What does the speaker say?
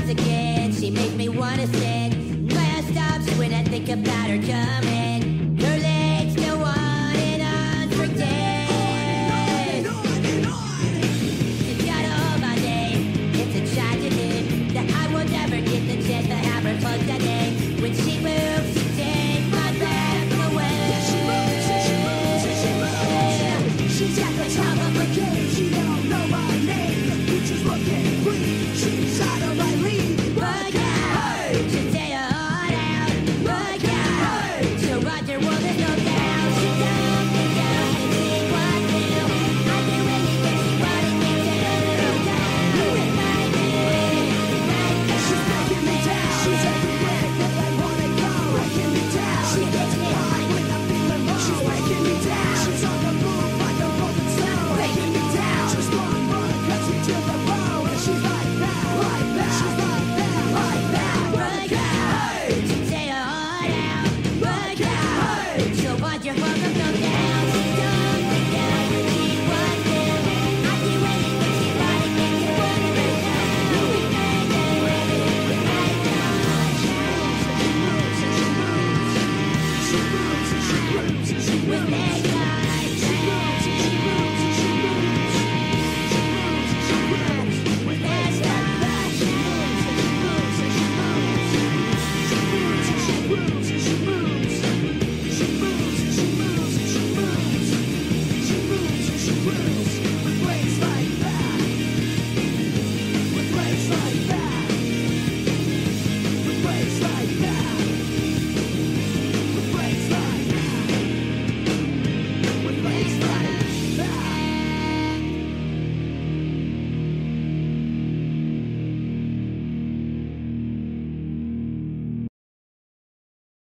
eyes again. She makes me wanna sing. My heart stops when I think about her coming. Her legs go on and on for days. She's got a hold my name. It's a tragedy that I will never get the chance to have her close today. When she moves, she takes my breath away. She moves, she's at the top of the game. She don't know my name. The future's looking bleak. She's out of my